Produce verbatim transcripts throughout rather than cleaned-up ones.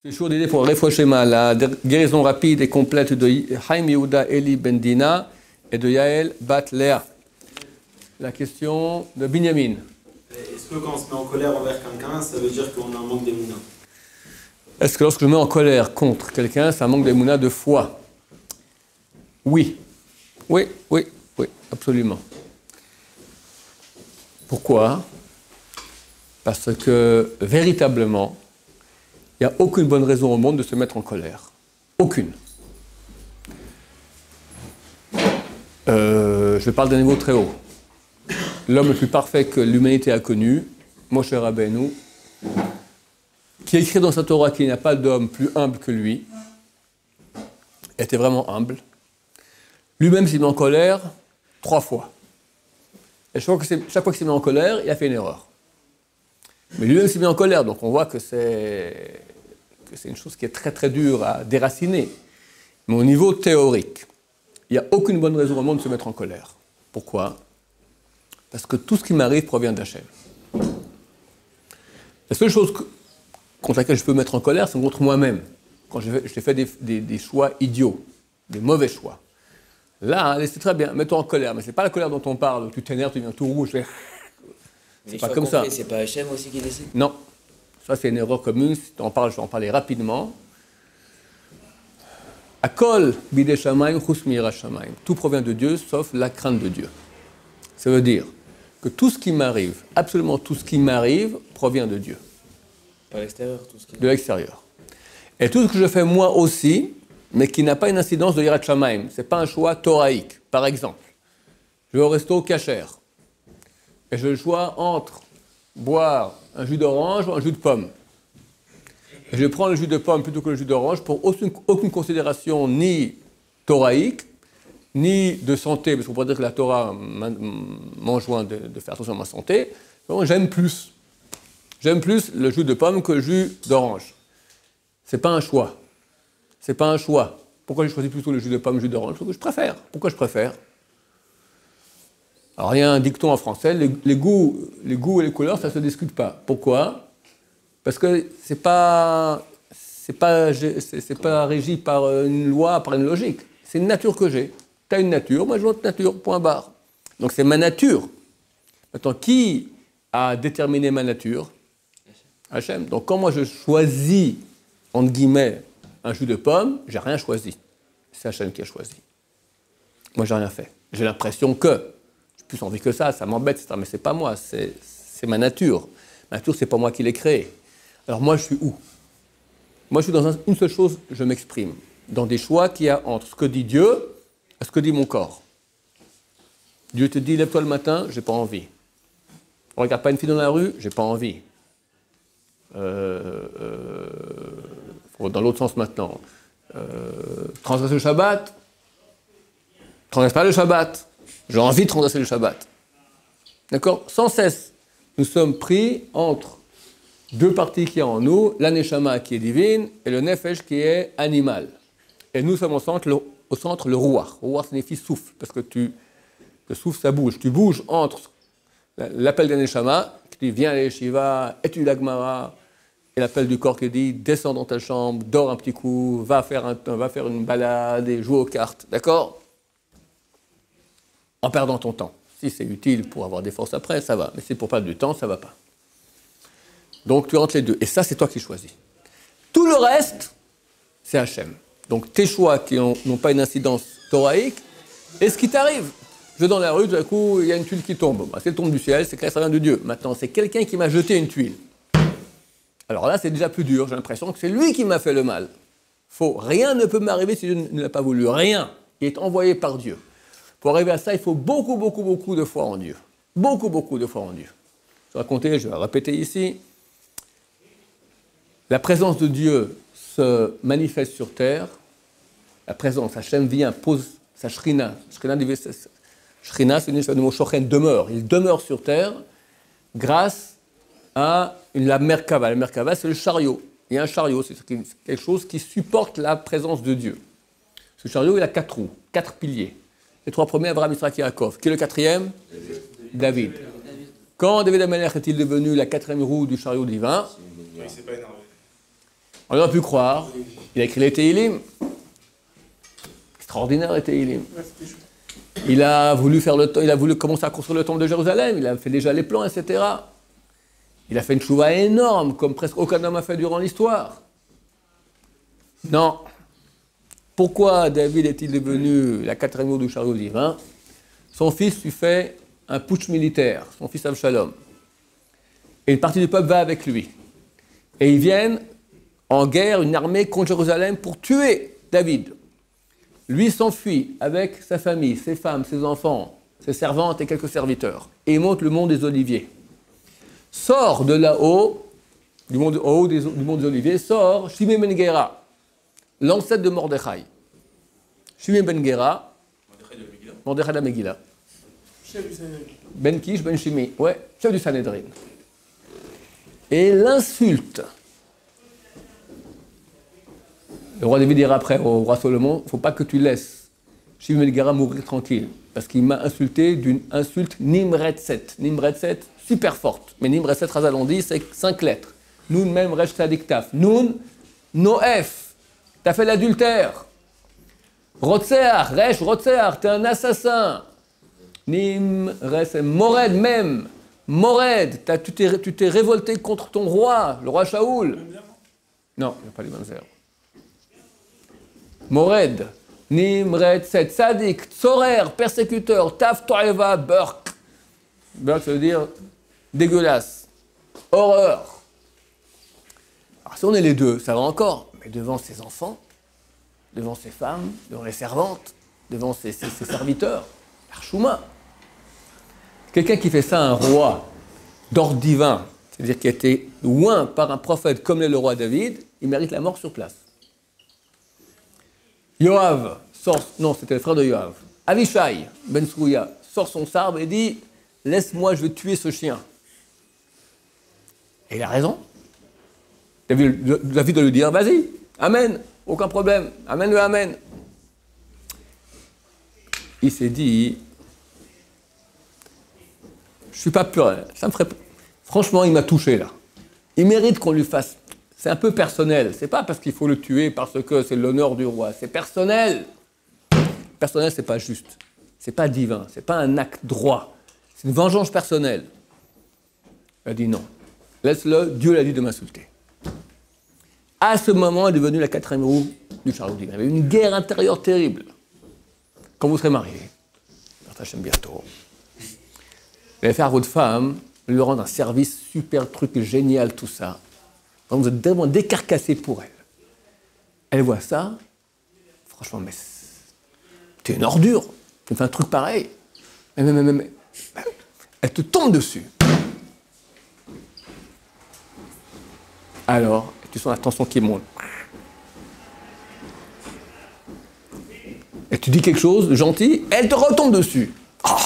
Toujours d'idée pour Refouachema, la guérison rapide et complète de Chaim Yehuda Eli Ben Dina et de Yael Bat Léa. La question de Binyamin. Est-ce que quand on se met en colère envers quelqu'un, ça veut dire qu'on a un manque d'émouna? Est-ce que lorsque je me mets en colère contre quelqu'un, c'est un manque d'émouna de foi? Oui. Oui, oui, oui, absolument. Pourquoi? Parce que véritablement, il n'y a aucune bonne raison au monde de se mettre en colère. Aucune. Euh, je parle d'un niveau très haut. L'homme le plus parfait que l'humanité a connu, Moshe Rabbeinu, qui a écrit dans sa Torah qu'il n'y a pas d'homme plus humble que lui, était vraiment humble. Lui-même s'est mis en colère trois fois. Et chaque fois, chaque fois qu'il s'est mis en colère, il a fait une erreur. Mais lui-même s'est mis en colère, donc on voit que c'est, que c'est une chose qui est très très dure à déraciner. Mais au niveau théorique, il n'y a aucune bonne raison au monde de se mettre en colère. Pourquoi? Parce que tout ce qui m'arrive provient d'Hachem. La seule chose que, contre laquelle je peux me mettre en colère, c'est contre moi-même. Quand j'ai fait, fait des, des, des choix idiots, des mauvais choix. Là, c'est très bien, mets-toi en colère, mais ce n'est pas la colère dont on parle, tu t'énerves, tu deviens tout rouge. C'est pas comme ça. C'est pas Hachem aussi qui décide? Non. Ça, c'est une erreur commune. Si tu en parles, je vais en parler rapidement. Akol bidei shamayim chus mi'yirat shamayim. Tout provient de Dieu, sauf la crainte de Dieu. Ça veut dire que tout ce qui m'arrive, absolument tout ce qui m'arrive, provient de Dieu. Par l'extérieur, tout ce qui... De l'extérieur. Et tout ce que je fais moi aussi, mais qui n'a pas une incidence de yirat shamayim. Ce n'est pas un choix thoraïque. Par exemple, je vais au resto kasher. Et j'ai le choix entre boire un jus d'orange ou un jus de pomme. Et je prends le jus de pomme plutôt que le jus d'orange pour aucune, aucune considération ni thoraïque, ni de santé, parce qu'on pourrait dire que la Torah m'enjoint de, de faire attention à ma santé. Donc j'aime plus. J'aime plus le jus de pomme que le jus d'orange. Ce n'est pas un choix. Ce n'est pas un choix. Pourquoi j'ai choisi plutôt le jus de pomme, le jus d'orange? Parce que je préfère. Pourquoi je préfère? Alors, il y a un dicton en français, les, les, goûts, les goûts et les couleurs, ça ne se discute pas. Pourquoi? Parce que ce n'est pas, c'est pas, c'est, c'est pas régi par une loi, par une logique. C'est une nature que j'ai. Tu as une nature, moi j'ai une autre nature, point barre. Donc c'est ma nature. Maintenant, qui a déterminé ma nature? Hachem. Donc quand moi je choisis, entre guillemets, un jus de pomme, j'ai rien choisi. C'est Hachem qui a choisi. Moi, j'ai rien fait. J'ai l'impression que... plus envie que ça, ça m'embête, mais c'est pas moi, c'est, c'est ma nature. Ma nature, c'est pas moi qui l'ai créée. Alors moi, je suis où? Moi, je suis dans un, une seule chose, je m'exprime. Dans des choix qu'il y a entre ce que dit Dieu et ce que dit mon corps. Dieu te dit, lève-toi le matin, j'ai pas envie. On regarde pas une fille dans la rue, j'ai pas envie. Euh, euh, dans l'autre sens maintenant. Euh, transgresser le Shabbat, transgresse pas le Shabbat. J'ai envie de transgresser le Shabbat. D'accord? Sans cesse, nous sommes pris entre deux parties qu'il y a en nous, la Neshama qui est divine et le Nefesh qui est animal. Et nous sommes au centre le, au centre, le Ruach. Ruach signifie souffle, parce que tu, le souffle, ça bouge. Tu bouges entre l'appel de la Neshama, qui dit viens à l'Yeshiva, étudie la Gemara, et l'appel du corps qui dit descends dans ta chambre, dors un petit coup, va faire, un, va faire une balade et joue aux cartes. D'accord? En perdant ton temps. Si c'est utile pour avoir des forces après, ça va. Mais si c'est pour perdre du temps, ça ne va pas. Donc tu rentres les deux. Et ça, c'est toi qui choisis. Tout le reste, c'est Hachem. Donc tes choix qui n'ont pas une incidence thoraïque, et ce qui t'arrive. Je vais dans la rue, tout d'un coup, il y a une tuile qui tombe. Bah, c'est le tombe du ciel, c'est que ça vient de Dieu. Maintenant, c'est quelqu'un qui m'a jeté une tuile. Alors là, c'est déjà plus dur. J'ai l'impression que c'est lui qui m'a fait le mal. Faux. Rien ne peut m'arriver si Dieu ne l'a pas voulu. Rien. Il est envoyé par Dieu. Pour arriver à ça, il faut beaucoup, beaucoup, beaucoup de foi en Dieu. Beaucoup, beaucoup de foi en Dieu. Je vais raconter, je vais répéter ici. La présence de Dieu se manifeste sur terre. La présence, Hachem vient, pose sa shrina. Shrina, shrina c'est le mot shochen, demeure. Il demeure sur terre grâce à une, la Merkava. La Merkava, c'est le chariot. Il y a un chariot, c'est quelque chose qui supporte la présence de Dieu. Ce chariot, il a quatre roues, quatre piliers. Les trois premiers, Abraham, Yitzhak et Yaakov. Qui est le quatrième? David. Quand David Amelech est-il devenu la quatrième roue du chariot divin? Il ne s'est pas énervé. On aurait pu croire. Il a écrit les Tehillim. Extraordinaire les Tehillim. Il a voulu faire le, il a voulu commencer à construire le temple de Jérusalem. Il a fait déjà les plans, et cetera. Il a fait une chouva énorme, comme presque aucun homme a fait durant l'histoire. Non. Pourquoi David est-il devenu la quatrième roue du chariot divin? Son fils lui fait un putsch militaire, son fils Avshalom. Et une partie du peuple va avec lui. Et ils viennent en guerre, une armée contre Jérusalem pour tuer David. Lui s'enfuit avec sa famille, ses femmes, ses enfants, ses servantes et quelques serviteurs. Et il monte le mont des Oliviers. Sort de là-haut, du mont, au haut des, du mont des Oliviers, sort Shimei ben Gera, l'ancêtre de Mordechai. Shimei ben Gera, Mordechai de la Megillah. Chef du Sanhédrin. Ben Kish, Ben Shimei, ouais, chef du Sanhédrin. Et l'insulte. Le roi David dira après au roi Salomon, il ne faut pas que tu laisses Shimei ben Gera mourir tranquille, parce qu'il m'a insulté d'une insulte Nimretset. Nimretset, super forte. Mais Nimretset, Razal, on dit, c'est cinq lettres. Nun même Resh Tzadik Taf. Nun, Noef, t'as fait l'adultère. Rotseach, Resh, Rotseach, t'es un assassin. Nimretset, Mored même. Mored, tu t'es, tu t'es révolté contre ton roi, le roi Shaoul. Non, il n'y a pas les mêmes herbes. Mored, Nimretset, Tzadik, Tzorer, persécuteur, Taf, Toeva, Burk. Burk, ça veut dire dégueulasse, horreur. Alors si on est les deux, ça va encore, mais devant ses enfants, devant ses femmes, devant les servantes, devant ses, ses, ses serviteurs, l'Archouma. Quelqu'un qui fait ça à un roi d'ordre divin, c'est-à-dire qui a été loin par un prophète comme l'est le roi David, il mérite la mort sur place. Yoav sort, non c'était le frère de Yoav, Avishai ben Srouya sort son sabre et dit « Laisse-moi, je vais tuer ce chien ». Et il a raison. David, David doit lui dire « Vas-y, amen, aucun problème, amène-le, amen ». Il s'est dit « Je ne suis pas pur, ça me ferait... Franchement, il m'a touché là. Il mérite qu'on lui fasse... C'est un peu personnel. C'est pas parce qu'il faut le tuer parce que c'est l'honneur du roi. C'est personnel. Personnel, c'est pas juste. C'est pas divin. C'est pas un acte droit. C'est une vengeance personnelle. Il a dit non. Laisse-le. Dieu l'a dit de m'insulter. À ce moment, elle est devenue la quatrième roue du chariot divin. Il y avait une guerre intérieure terrible. Quand vous serez mariés, partagez bientôt. Vous allez faire à votre femme, lui rendre un service super truc génial, tout ça. Vous êtes vraiment décarcassé pour elle. Elle voit ça, franchement, mais t'es une ordure, tu fais un truc pareil. Mais, mais, mais, mais, elle te tombe dessus. Alors, tu sens la tension qui monte. Et tu dis quelque chose de gentil, elle te retombe dessus. Oh.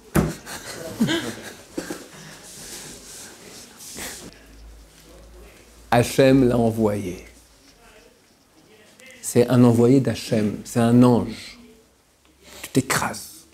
Hachem l'a envoyé. C'est un envoyé d'Hachem, c'est un ange. Tu t'écrases.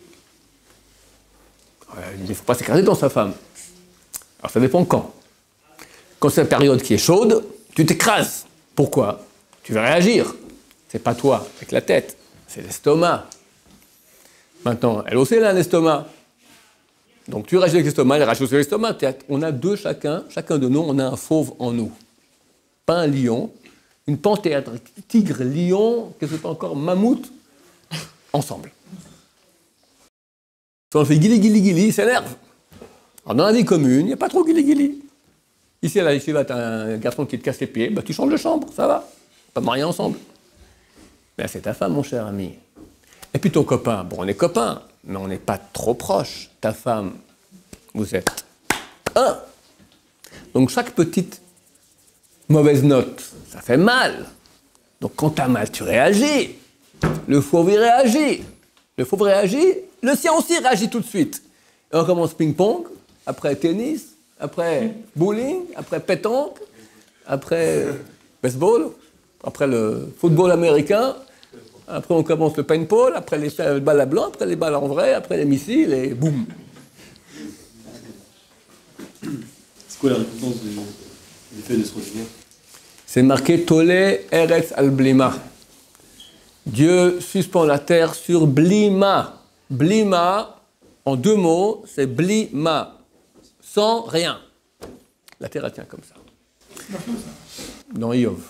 Il ne faut pas s'écraser dans sa femme. Alors ça dépend quand. Quand c'est la période qui est chaude, tu t'écrases. Pourquoi? Tu vas réagir. C'est pas toi avec la tête, c'est l'estomac. Maintenant, elle aussi elle a un estomac. Donc tu réagis avec l'estomac, elle réagit aussi avec l'estomac. On a deux chacun, chacun de nous, on a un fauve en nous. Pas un lion, une panthère, tigre, lion, qu'est-ce que c'est encore, mammouth, ensemble. Si on fait guili guili guili, il s'énerve. Alors dans la vie commune, il n'y a pas trop guili guili. Ici à la yeshiva, tu as un garçon qui te casse les pieds, bah, tu changes de chambre, ça va. Pas mariés ensemble. Ben, c'est ta femme, mon cher ami. Et puis ton copain, bon, on est copains, mais on n'est pas trop proches. Ta femme, vous êtes un. Donc chaque petite mauvaise note, ça fait mal. Donc quand t'as mal, tu réagis. Le fauve, il réagit. Le fauve réagit, le sien aussi réagit tout de suite. Et on commence ping-pong, après tennis, après bowling, après pétanque, après baseball, après le football américain, après on commence le paintball, après les balles à blanc, après les balles en vrai, après les missiles, et boum. C'est quoi la récompense du, du fait de se retirer? C'est marqué Tolé Eretz al Blima. Dieu suspend la terre sur Blima. Blima, en deux mots, c'est Blima. Sans rien. La terre, elle tient comme ça. Dans Iov.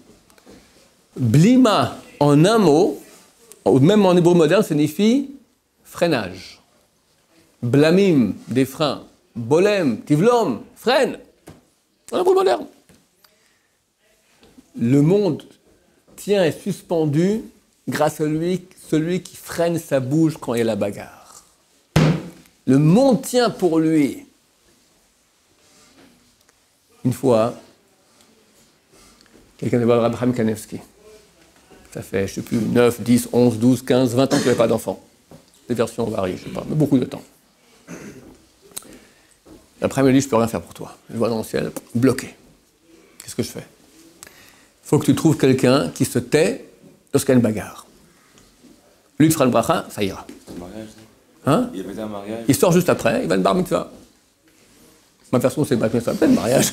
Blima, en un mot, même en hébreu moderne, signifie freinage. Blamim, des freins. Bolem, tivlom, freine. En hébreu moderne. Le monde tient et est suspendu grâce à lui, celui qui freine sa bouche quand il y a la bagarre. Le monde tient pour lui. Une fois, quelqu'un est voir Abraham Kanevski. Ça fait, je ne sais plus, neuf, dix, onze, douze, quinze, vingt ans qu'il n'y avait pas d'enfant. Les versions varient, je ne sais pas, mais beaucoup de temps. Après, il me dit, je ne peux rien faire pour toi. Je vois dans le ciel, bloqué. Qu'est-ce que je fais? Il faut que tu trouves quelqu'un qui se tait lorsqu'il y a une bagarre. Lui, il fera le bracha, ça ira. Un mariage, Hein? il y avait un mariage. Il sort juste après, il va le bar mitzvah. Ma version, c'est bar mitzvah, pas le mariage.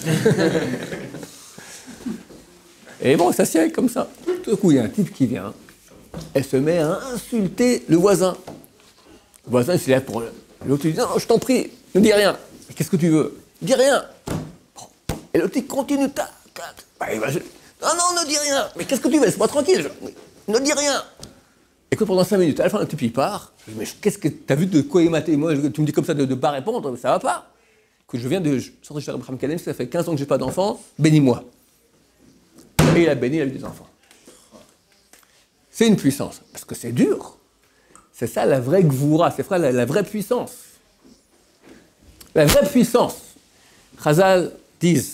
Et bon, ça s'y comme ça. Tout d'un coup, il y a un type qui vient, elle se met à insulter le voisin. Le voisin, il se lève pour... L'autre lui dit, non, je t'en prie, ne dis rien. Mais qu'est-ce que tu veux? Dis rien. Bon. Et l'autre, il continue, tac, tac. Bah, il va... Non, non, ne dis rien. Mais qu'est-ce que tu veux? Laisse-moi tranquille. Je... Ne dis rien. Écoute, pendant cinq minutes, à la fin, le type, il part. Je dis, mais qu'est-ce que t'as vu de quoi il maté? Moi, je... tu me dis comme ça de ne pas répondre, ça va pas. Que je viens de sortir chez Abraham Kalem, ça fait quinze ans que j'ai pas d'enfant, bénis-moi. Et il a béni, il a eu des enfants. C'est une puissance, parce que c'est dur. C'est ça la vraie gvoura, c'est la, la vraie puissance. La vraie puissance. Chazal disent,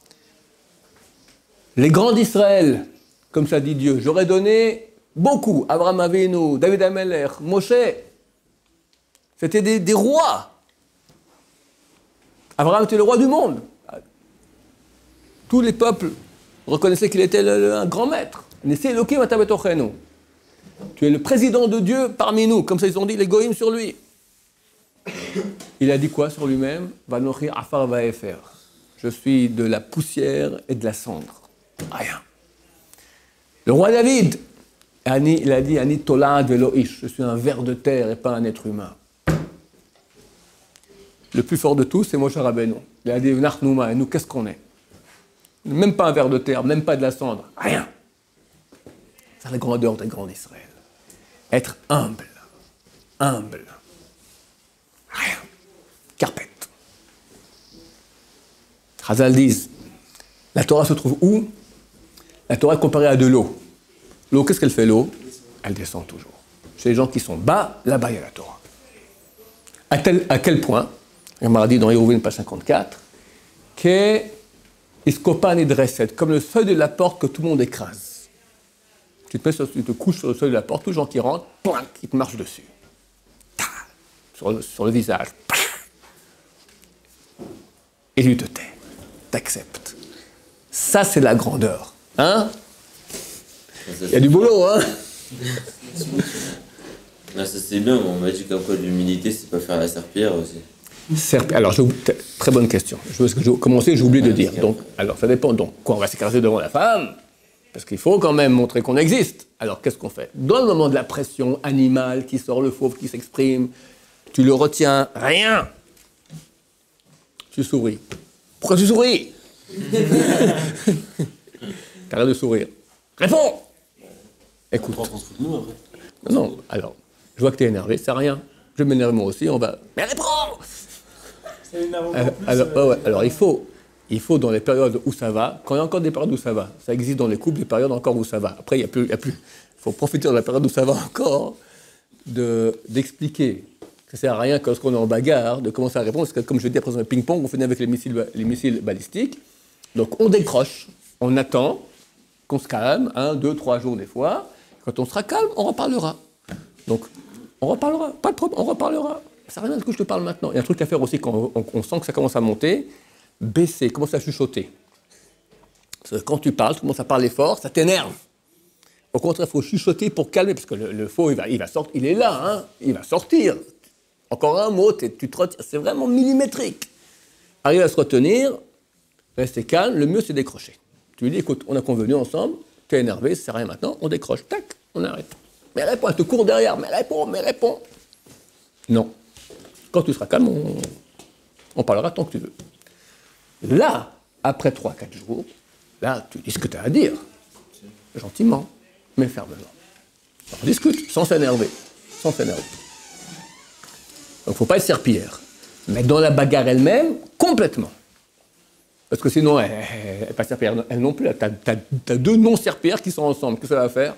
les grands d'Israël, comme ça dit Dieu, j'aurais donné beaucoup. Abraham Avinu, David Amelech, Moshe. C'était des, des rois. Abraham était le roi du monde. Tous les peuples reconnaissaient qu'il était le, le, un grand maître. Tu es le président de Dieu parmi nous. Comme ça, ils ont dit les goïms sur lui. Il a dit quoi sur lui-même? Vanochi afar vaefer. Je suis de la poussière et de la cendre. Rien. Le roi David, il a dit Ani tolad velo ish. Je suis un ver de terre et pas un être humain. Le plus fort de tous, c'est Moshe Rabbeinu. Il a dit Nachnouma, et nous, qu'est-ce qu'on est? Même pas un ver de terre, même pas de la cendre. Rien. C'est la grandeur des grands d'Israël. Être humble. Humble. Rien. Carpette. Chazal disent, la Torah se trouve où? La Torah est comparée à de l'eau. L'eau, qu'est-ce qu'elle fait l'eau? Elle descend toujours. Chez les gens qui sont bas, là-bas il y a la Torah. À, tel, à quel point, on m'a dit dans Hérouvine, page cinquante-quatre, que Iskopan et Dresset, comme le seuil de la porte que tout le monde écrase. Tu te, mets sur, tu te couches sur le seuil de la porte, tous les gens qui rentrent, poing, qui te marchent dessus. Ta, sur, le, sur le visage. Et lui te tais. T'acceptes. Ça, c'est la grandeur. Hein? Il y a du boulot, hein? Non, ça c'est bien, on m'a dit qu'en quoi l'humilité, c'est pas faire la serpillière aussi. Serpillière. Alors, très bonne question. Je vais commencer, j'ai oublié de dire. Donc, alors, ça dépend. Donc, quoi, on va s'écraser devant la femme? Parce qu'il faut quand même montrer qu'on existe. Alors, qu'est-ce qu'on fait? Dans le moment de la pression animale qui sort, le fauve qui s'exprime, tu le retiens, rien. Tu souris. Pourquoi tu souris? T'arrêtes de sourire. Réponds! Écoute. Non, non, alors, je vois que t'es énervé, c'est rien. Je vais m'énerver moi aussi, on va... Mais réponds! Alors, alors, oh ouais, alors il, faut, il faut, dans les périodes où ça va, quand il y a encore des périodes où ça va, ça existe dans les couples, des périodes encore où ça va. Après, il y a plus... Il y a plus, faut profiter de la période où ça va encore, de, d'expliquer que ça sert à rien que lorsqu'on est en bagarre, de commencer à répondre, parce que comme je dis, après dans le ping-pong, on finit avec les missiles, les missiles balistiques. Donc on décroche, on attend qu'on se calme, un, deux, trois jours des fois. Quand on sera calme, on reparlera. Donc, on reparlera, pas de problème, on reparlera. Ça n'a rien de ce que je te parle maintenant. Il y a un truc à faire aussi quand on, on sent que ça commence à monter, baisser, commencer à chuchoter. Parce que quand tu parles, tu commences à parler fort, ça t'énerve. Au contraire, il faut chuchoter pour calmer, parce que le, le faux, il va, il va sortir, il est là, hein, il va sortir. Encore un mot, tu te retires, c'est vraiment millimétrique. Arrive à se retenir, rester calme, le mieux c'est décrocher. Tu lui dis, écoute, on a convenu ensemble, tu es énervé, ça sert à rien maintenant, on décroche, tac, on arrête. Mais réponds, elle te court derrière, mais réponds, mais réponds. Non. Quand tu seras calme, on, on parlera tant que tu veux. Là, après trois quatre jours, là, tu dis ce que tu as à dire. Gentiment, mais fermement. On discute, sans s'énerver. Sans s'énerver. Donc, il ne faut pas être serpillière. Mais dans la bagarre elle-même, complètement. Parce que sinon, elle n'est pas serpillière, elle non plus. Tu as deux non-serpillières qui sont ensemble. Qu'est-ce que ça va faire?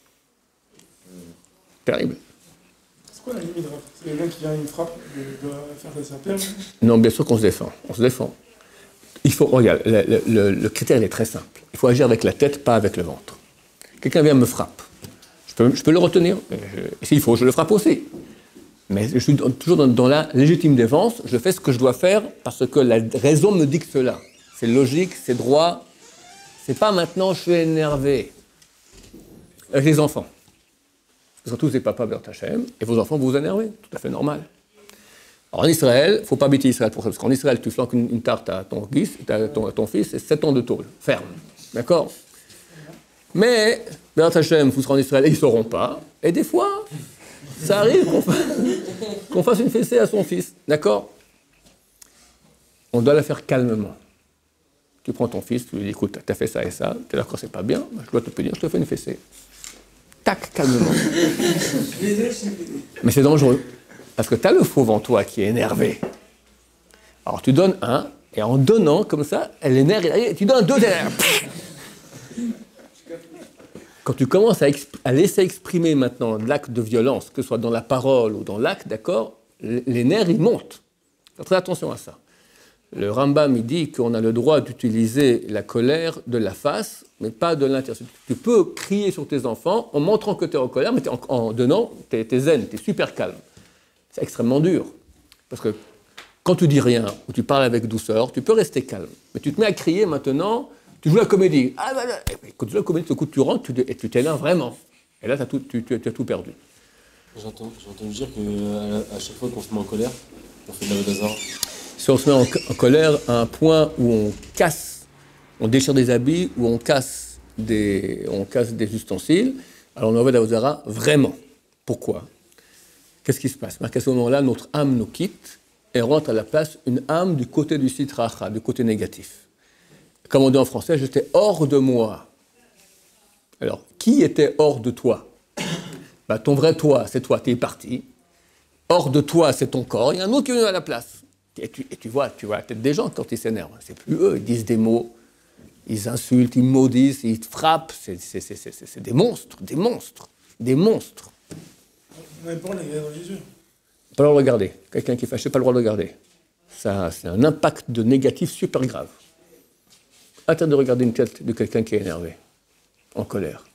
Terrible. C'est quoi la limite? C'est quelqu'un qui vient, il me frappe, il doit faire des serpillères? Non, bien sûr qu'on se défend. On se défend. Il faut, regarde, le, le, le critère il est très simple. Il faut agir avec la tête, pas avec le ventre. Quelqu'un vient me frappe. Je peux, je peux le retenir. S'il faut, je le frappe aussi. Mais je suis toujours dans, dans la légitime défense. Je fais ce que je dois faire parce que la raison me dicte cela. C'est logique, c'est droit. C'est pas maintenant, je suis énervé. Avec les enfants. Surtout les papas Bert Hachem, et vos enfants vous vous énervez. Tout à fait normal. Alors en Israël, il ne faut pas habiter Israël pour ça, parce qu'en Israël, tu flanques une, une tarte à ton fils, à ton, à ton fils, c'est sept ans de tôle, ferme. D'accord? Mais, Bert Hachem, vous serez en Israël et ils ne sauront pas, et des fois, ça arrive qu'on fasse, qu'on fasse une fessée à son fils, d'accord? On doit la faire calmement. Tu prends ton fils, tu lui dis, écoute, tu as fait ça et ça, tu es d'accord, c'est pas bien, je dois te punir, je te fais une fessée. Tac, calmement. Mais c'est dangereux. Parce que tu as le fauve en toi qui est énervé. Alors tu donnes un, et en donnant comme ça, elle énerve, et tu donnes deux, elle... Quand tu commences à, exp- à laisser exprimer maintenant l'acte de violence, que ce soit dans la parole ou dans l'acte, d'accord, les nerfs, ils montent. Faites très attention à ça. Le Rambam, il dit qu'on a le droit d'utiliser la colère de la face, mais pas de l'intérieur. Tu peux crier sur tes enfants en montrant que tu es en colère, mais en, en donnant, tu es zen, tu es super calme. C'est extrêmement dur. Parce que quand tu dis rien, ou tu parles avec douceur, tu peux rester calme. Mais tu te mets à crier maintenant, tu joues la comédie. Ah, bah, bah. Quand tu joues la comédie, tout coup, tu rentres tu, et tu t'énerves vraiment. Et là, t'as tout, tu, tu, tu as tout perdu. J'entends, j'ai entendu dire qu'à chaque fois qu'on se met en colère, on fait de la Vodazara. Si on se met en, en colère à un point où on casse, on déchire des habits, où on casse des, on casse des ustensiles, alors on envoie de la Vodazara vraiment. Pourquoi? Qu'est-ce qui se passe? Parce qu'à ce moment-là, notre âme nous quitte et rentre à la place une âme du côté du sitracha, du côté négatif. Comme on dit en français, j'étais hors de moi. Alors, qui était hors de toi? Bah, ton vrai toi, c'est toi, tu es parti. Hors de toi, c'est ton corps, il y a un autre qui est venu à la place. Et tu, et tu vois, tu vois la tête des gens quand ils s'énervent. C'est plus eux, ils disent des mots, ils insultent, ils maudissent, ils te frappent. C'est, c'est, c'est, c'est, c'est des monstres, des monstres, des monstres. On n'avait pas le droit de les regarder dans les yeux. Pas le droit de regarder. Quelqu'un qui est fâché, pas le droit de regarder. Ça, c'est un impact de négatif super grave. Interdit de regarder une tête de quelqu'un qui est énervé, en colère.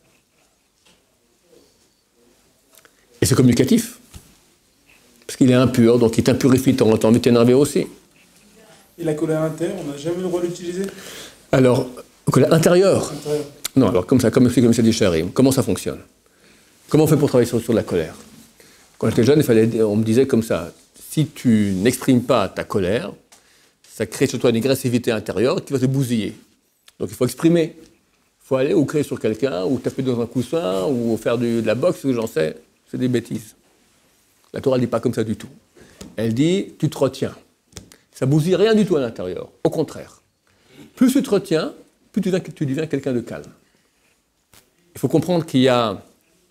Et c'est communicatif. Parce qu'il est impur, donc il t'impurifie, tu as envie de t'énerver aussi. Et la colère interne, on n'a jamais le droit de l'utiliser? Alors, colère intérieure. Intérieur. Non, alors comme ça, comme, comme ça dit Charim, comment ça fonctionne? Comment on fait pour travailler sur, sur la colère? Quand j'étais jeune, il fallait, on me disait comme ça, si tu n'exprimes pas ta colère, ça crée sur toi une agressivité intérieure qui va te bousiller. Donc il faut exprimer. Il faut aller ou crier sur quelqu'un, ou taper dans un coussin, ou faire du, de la boxe, ou j'en sais. C'est des bêtises. La Torah ne dit pas comme ça du tout. Elle dit, tu te retiens. Ça bousille rien du tout à l'intérieur. Au contraire. Plus tu te retiens, plus tu deviens, tu deviens quelqu'un de calme. Il faut comprendre qu'il y a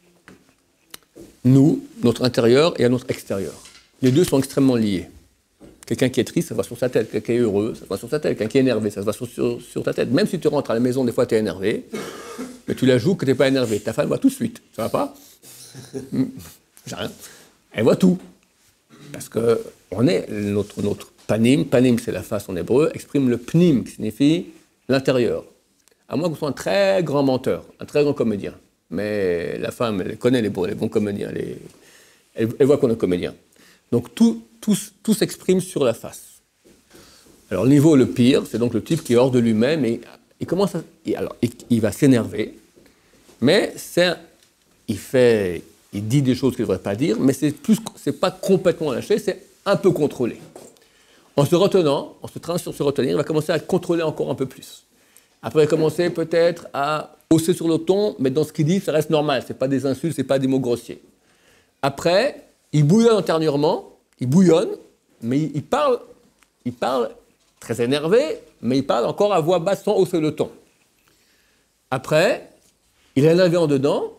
nous, notre intérieur, et à notre extérieur. Les deux sont extrêmement liés. Quelqu'un qui est triste, ça va sur sa tête. Quelqu'un qui est heureux, ça va sur sa tête. Quelqu'un qui est énervé, ça va sur, sur, sur ta tête. Même si tu rentres à la maison, des fois tu es énervé, mais tu la joues que tu n'es pas énervé. Ta femme voit tout de suite. Ça va pas? J'ai rien. Elle voit tout. Parce que on est, notre, notre panim, panim c'est la face en hébreu, exprime le pnim, qui signifie l'intérieur. À moins que ce soit un très grand menteur, un très grand comédien. Mais la femme, elle connaît les bons, les bons comédiens, les... elle, elle voit qu'on est comédien. Donc tout, tout, tout s'exprime sur la face. Alors le niveau le pire, c'est donc le type qui est hors de lui-même et il commence à, et alors, il, il va s'énerver, mais c'est, il fait, il dit des choses qu'il ne devrait pas dire, mais c'est plus, c'est pas complètement lâché, c'est un peu contrôlé. En se retenant, en se traînant sur se retenir, il va commencer à contrôler encore un peu plus. Après, il a commencé peut-être à hausser sur le ton, mais dans ce qu'il dit, ça reste normal. Ce n'est pas des insultes, ce n'est pas des mots grossiers. Après, il bouillonne intérieurement, il bouillonne, mais il, il, parle, il parle très énervé, mais il parle encore à voix basse sans hausser le ton. Après, il est énervé en dedans,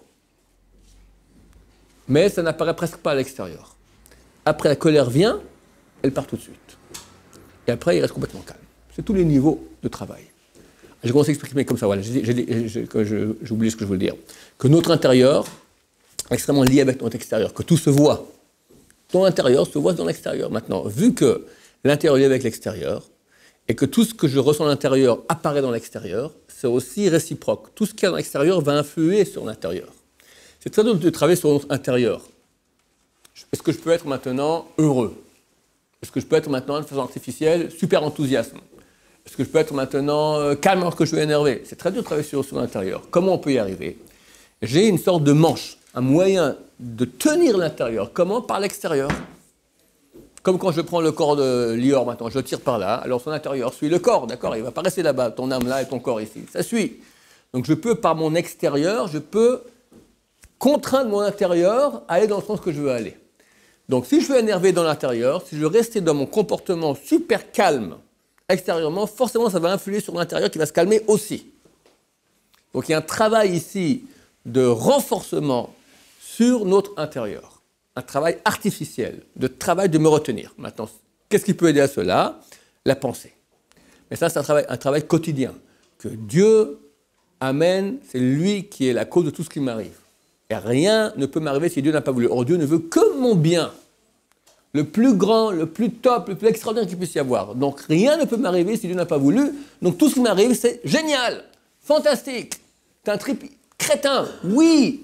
mais ça n'apparaît presque pas à l'extérieur. Après, la colère vient, elle part tout de suite. Et après, il reste complètement calme. C'est tous les niveaux de travail. J'ai commencé à exprimer comme ça, voilà, j'ai, j'ai, j'ai, j'ai, j'ai oublié ce que je voulais dire. Que notre intérieur est extrêmement lié avec notre extérieur, que tout se voit. Ton intérieur se voit dans l'extérieur. Maintenant, vu que l'intérieur est lié avec l'extérieur, et que tout ce que je ressens à l'intérieur apparaît dans l'extérieur, c'est aussi réciproque. Tout ce qu'il y a dans l'extérieur va influer sur l'intérieur. C'est très dur de travailler sur notre intérieur. Est-ce que je peux être maintenant heureux? Est-ce que je peux être maintenant, de façon artificielle, super enthousiaste? Est-ce que je peux être maintenant euh, calme alors que je suis énervé? C'est très dur de travailler sur, sur l'intérieur. Comment on peut y arriver? J'ai une sorte de manche, un moyen de tenir l'intérieur. Comment? Par l'extérieur. Comme quand je prends le corps de Lior maintenant, je tire par là, alors son intérieur suit le corps, d'accord? Il ne va pas rester là-bas, ton âme là et ton corps ici. Ça suit. Donc je peux, par mon extérieur, je peux contraindre mon intérieur à aller dans le sens que je veux aller. Donc si je veux énerver dans l'intérieur, si je veux rester dans mon comportement super calme extérieurement, forcément ça va influer sur l'intérieur qui va se calmer aussi. Donc il y a un travail ici de renforcement sur notre intérieur. Un travail artificiel, de travail de me retenir. Maintenant, qu'est-ce qui peut aider à cela? La pensée. Mais ça, c'est un travail, un travail quotidien. Que Dieu amène, c'est lui qui est la cause de tout ce qui m'arrive. Et rien ne peut m'arriver si Dieu n'a pas voulu. Or, Dieu ne veut que mon bien. Le plus grand, le plus top, le plus extraordinaire qu'il puisse y avoir. Donc, rien ne peut m'arriver si Dieu n'a pas voulu. Donc, tout ce qui m'arrive, c'est génial, fantastique. C'est un trip crétin. Oui.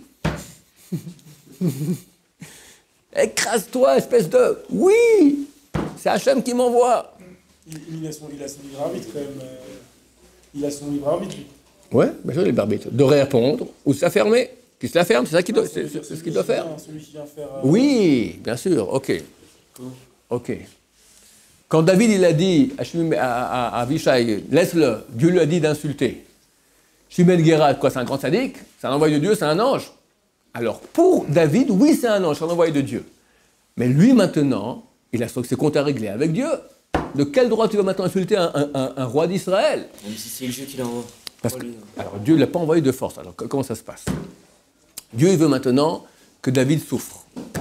Écrase-toi, espèce de... Oui. C'est Hachem qui m'envoie. Il, il, a son, il a son libre arbitre, quand même. Euh, il a son libre arbitre. Ouais, bien sûr, le libre arbitre. De répondre ou de se la fermer. Qui se la ferme, c'est ça qu'il doit, c'est, c'est, c'est ce qu'il doit faire. Celui qui vient faire euh... Oui, bien sûr, ok. Ok. Quand David il a dit à, à, à Avishai, laisse-le, Dieu lui a dit d'insulter. Shimon Guérat, quoi, c'est un grand sadique? C'est un envoyé de Dieu, c'est un ange. Alors, pour David, oui, c'est un ange, c'est un envoyé de Dieu. Mais lui, maintenant, il a ses comptes à régler avec Dieu. De quel droit tu vas maintenant insulter un, un, un, un roi d'Israël? Même si c'est le jeu qui l'envoie. Parce que, alors, Dieu ne l'a pas envoyé de force. Alors, comment ça se passe? Dieu il veut maintenant que David souffre.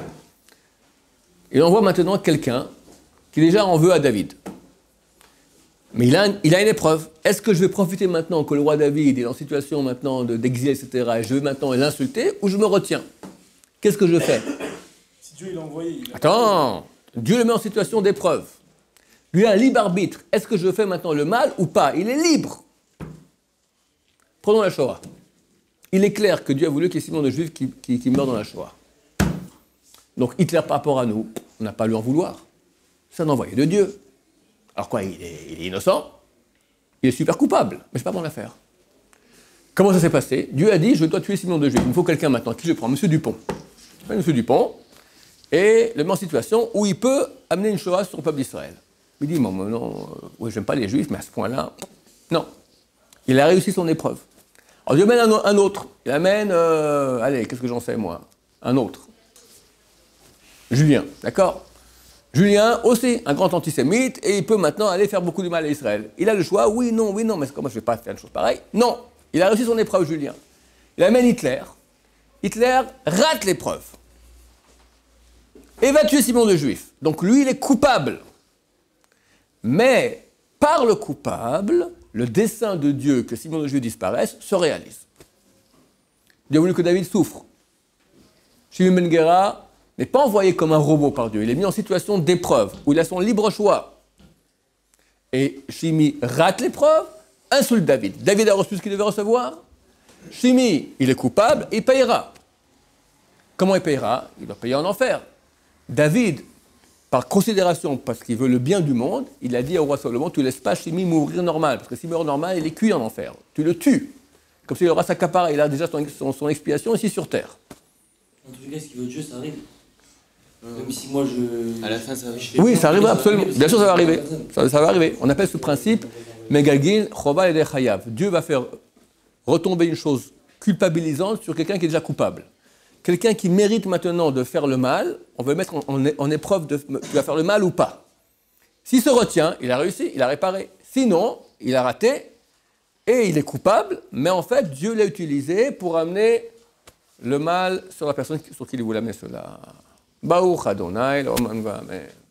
Il envoie maintenant quelqu'un qui déjà en veut à David. Mais il a, il a une épreuve. Est-ce que je vais profiter maintenant que le roi David est en situation maintenant de, d'exil, et cetera, et je vais maintenant l'insulter, ou je me retiens? Qu'est-ce que je fais? Si Dieu l'a envoyé... Il a... Attends, Dieu le met en situation d'épreuve. Lui a un libre arbitre. Est-ce que je fais maintenant le mal ou pas? Il est libre. Prenons la Shoah. Il est clair que Dieu a voulu qu'il y ait Simon de Juif qui, qui, qui meurt dans la Shoah. Donc Hitler, par rapport à nous, on n'a pas à lui en vouloir. C'est un envoyé de Dieu. Alors quoi, il est, il est innocent? Il est super coupable, mais c'est pas mon affaire. Comment ça s'est passé? Dieu a dit, je dois tuer Simon de Juif. Il me faut quelqu'un maintenant. Qui je prends? Monsieur Dupont. Je prends Monsieur Dupont et le met en situation où il peut amener une Shoah sur le peuple d'Israël. Il dit, non, non, euh, oui, j'aime pas les Juifs, mais à ce point-là, non. Il a réussi son épreuve. Alors Dieu amène un, un autre. Il amène, euh, allez, qu'est-ce que j'en sais moi? Un autre. Julien, d'accord? Julien, aussi, un grand antisémite, et il peut maintenant aller faire beaucoup de mal à Israël. Il a le choix, oui, non, oui, non, mais comment je ne vais pas faire une chose pareille? Non, il a réussi son épreuve, Julien. Il amène Hitler. Hitler rate l'épreuve. Et va tuer Simon de Juif. Donc lui, il est coupable. Mais, par le coupable, le dessein de Dieu que Simon de Juif disparaisse se réalise. Dieu a voulu que David souffre. Shimon ben Guérat n'est pas envoyé comme un robot par Dieu. Il est mis en situation d'épreuve, où il a son libre choix. Et Shimi rate l'épreuve, insulte David. David a reçu ce qu'il devait recevoir. Shimi, il est coupable, il payera. Comment il payera? Il doit payer en enfer. David, par considération, parce qu'il veut le bien du monde, il a dit au roi Salomon, tu ne laisses pas Shimi mourir normal, parce que s'il meurt normal, il est cuit en enfer. Tu le tues. Comme s'il aura sa capara, il a déjà son, son, son expiation ici sur terre. En tout cas, ce qui veut Dieu, ça arrive. Même si moi je. À la fin, ça va. Oui, ça arrivera absolument. Bien sûr, ça va arriver. Ça, ça va arriver. On appelle ce principe Megalgin, chova et chayav. Dieu va faire retomber une chose culpabilisante sur quelqu'un qui est déjà coupable. Quelqu'un qui mérite maintenant de faire le mal, on va le mettre en, en, en épreuve de tu vas faire le mal ou pas. S'il se retient, il a réussi, il a réparé. Sinon, il a raté et il est coupable, mais en fait, Dieu l'a utilisé pour amener le mal sur la personne sur qui il voulait amener cela. Baruch Adonai, l'Oman va, amen.